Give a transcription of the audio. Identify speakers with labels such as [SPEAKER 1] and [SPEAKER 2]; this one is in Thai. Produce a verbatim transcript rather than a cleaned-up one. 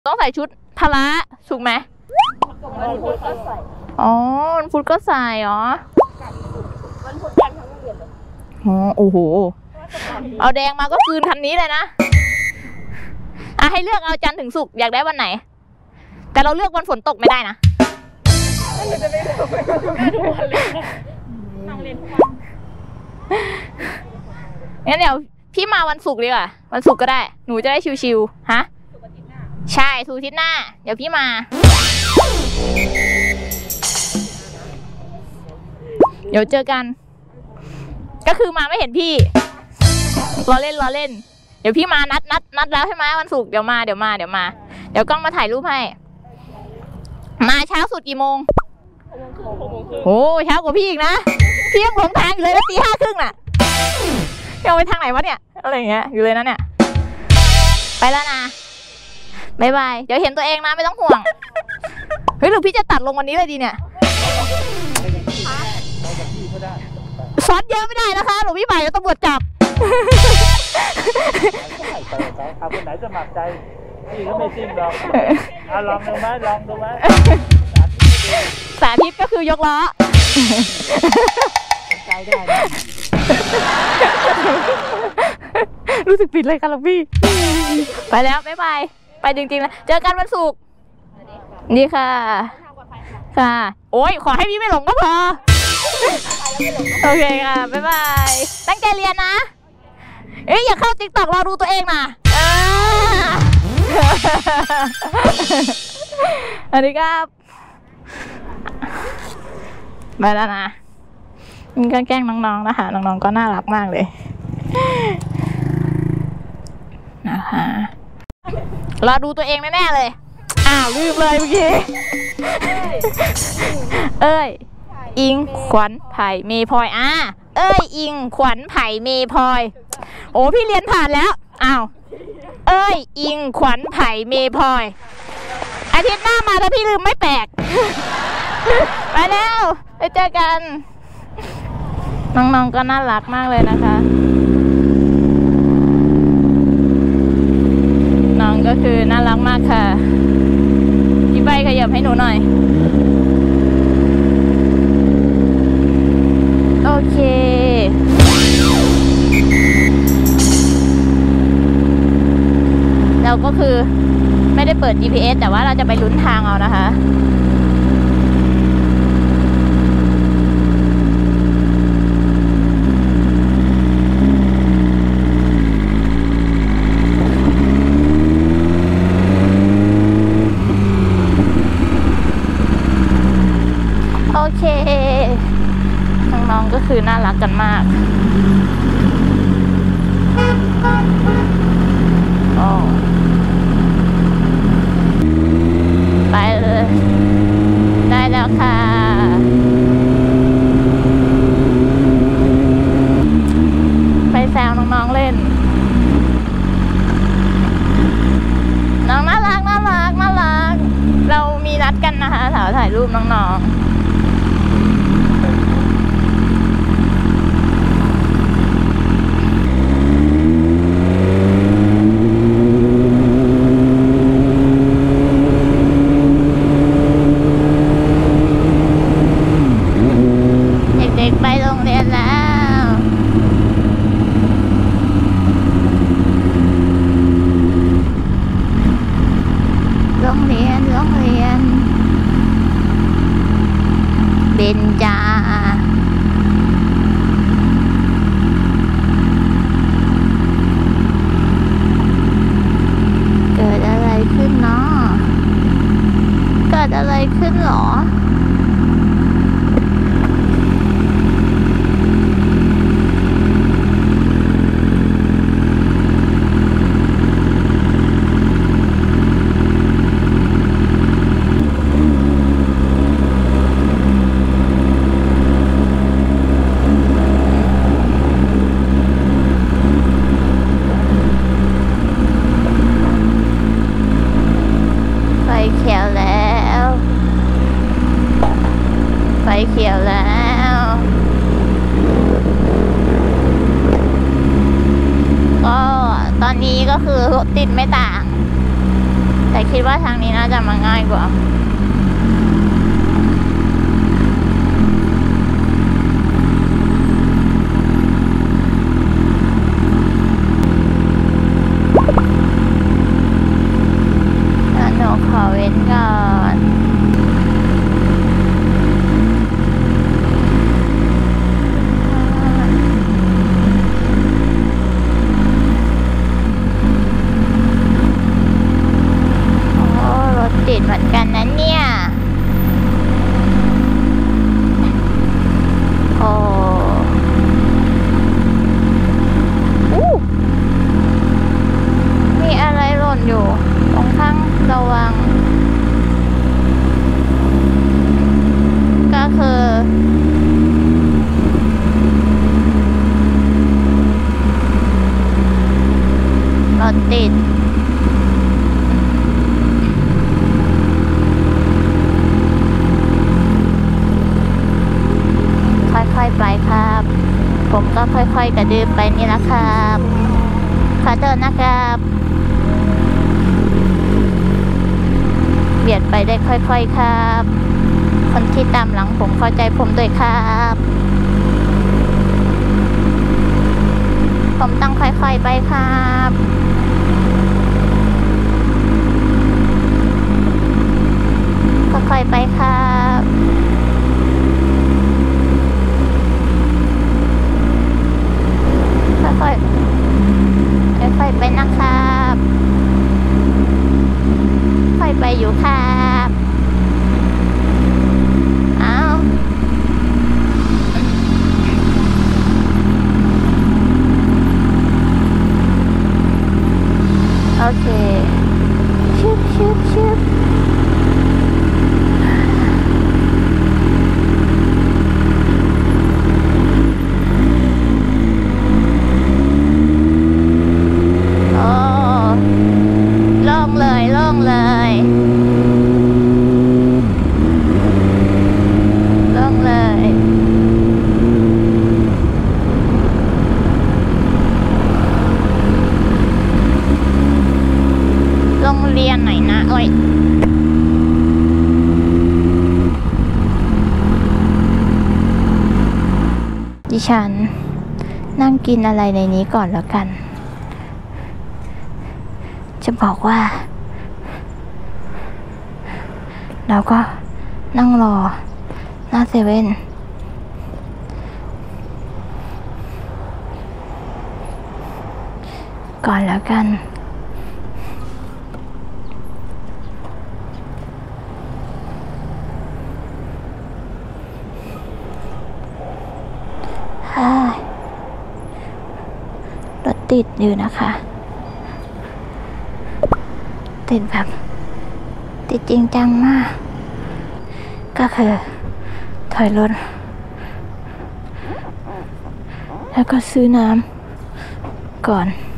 [SPEAKER 1] ต้องใส่ชุดพละถูกไหมวันพุธก็ใส่อ๋อวันพุธก็ใส่เหรอวันพุธกันทั้งเดือนเลยอ๋อโอ้โหเอาแดงมาก็คืนคันนี้เลยนะอ่ะให้เลือกเอาจันทร์ถึงศุกร์อยากได้วันไหนแต่เราเลือกวันฝนตกไม่ได้นะงั้นเดี๋ยวพี่มาวันศุกร์ดีกว่าวันศุกร์ก็ได้หนูจะได้ชิวๆฮะใช่ถูกทิศหน้าเดี๋ยวพี่มาเดี๋ยวเจอกันก็คือมาไม่เห็นพี่รอเล่นรอเล่นเดี๋ยวพี่มานัดนัดนัดแล้วใช่ไหมวันศุกร์เดี๋ยวมาเดี๋ยวมาเดี๋ยวมาเดี๋ยวกล้องมาถ่ายรูปให้มาเช้าสุดกี่โมงโอ้เช้ากว่าพี่อีกนะพี่ยังหลงทางอยู่เลยนะตีห้าครึ่งน่ะยังไปทางไหนวะเนี่ยอะไรอย่างเงี้ยอยู่เลยนะเนี่ยไปแล้วนะบายบายเดี๋ยวเห็นตัวเองนะไม่ต้องห่วงเฮ้ยหรือพี่จะตัดลงวันนี้เลยดีเนี่ยซ้อนเยอะไม่ได้นะคะหลวงพี่ใหม่แล้วตำรวจจับ
[SPEAKER 2] เอาคนไหนจะหมักใจพี่ก็ไม่จริงหรอกเอาลองดูไหมลองดูไหม
[SPEAKER 1] สาธิตก็คือยกล้อใจได้รู้สึกผิดเลยค่ะหลวงพี่ไปแล้วบ๊ายบายไปจริงๆนะเจอกันวันศุกร์นี่ค่ะค่ะโอ้ยขอให้พี่ไม่หลงก็พอโอเคค่ะบ๊ายบายตั้งใจเรียนนะเอ้ยอย่าเข้าติ๊กต็อกรอดูตัวเองนะสวัสดีครับไปแล้วนะมันก็แกล้งน้องๆนะคะน้องๆก็น่ารักมากเลยนะคะรอดูตัวเองแน่ๆเลยอ้าวลืมเลยเมื่อกี้เอ้ยอิงขวัญไผ่เมย์พลอยอ่ะเอ้ยอิงขวัญไผ่เมย์พลอยโอ้พี่เรียนผ่านแล้วอ้าวเอ้ยอิงขวัญไผ่เมย์พลอยอาทิตย์หน้ามาถ้าพี่ลืมไม่แปลกไปแล้วไปเจอกันน้องๆก็น่ารักมากเลยนะคะน้องก็คือน่ารักมากค่ะพี่ใบขยับให้หนูหน่อยโอเคเราก็คือไม่ได้เปิด จี พี เอส แต่ว่าเราจะไปลุ้นทางเอานะคะโอเคน้องๆก็คือน่ารักกันมากโอ้ไปเลยได้แล้วค่ะไปแซวน้องๆเล่นน้องน่ารักน่ารักน่ารักเรามีนัดกันนะคะถ่ายถ่ายรูปน้องๆจ้าเกิดอะไรขึ้นเนาะเกิดอะไรขึ้นหรอเขียวแล้วก็ตอนนี้ก็คือติดไม่ต่างแต่คิดว่าทางนี้น่าจะมาง่ายกว่าหนูขอเว้นก่อนติดเหมือนกันนะเนี่ยโอ้อู้มีอะไรหล่นอยู่ตรงข้างระวังก็คือรถติดค่อยๆไปครับผมก็ค่อยๆกระดืบไปนี่ละครับขอโทษนะครับเบียดไปได้ค่อยๆครับคนที่ตามหลังผมเข้าใจผมด้วยครับผมต้องค่อยๆไปครับค่อยๆไปครับค่อยๆค่อยๆไปนะครับค่อยไปอยู่ครับอ้าวโอเคชึบชึบชึบดิฉันนั่งกินอะไรในนี้ก่อนแล้วกันจะบอกว่าเราก็นั่งรอหน้าเซเว่นก่อนแล้วกันรถติดอยู่นะคะติดแบบติดจริงจังมากก็คือถอยรถแล้วก็ซื้อน้ำก่อน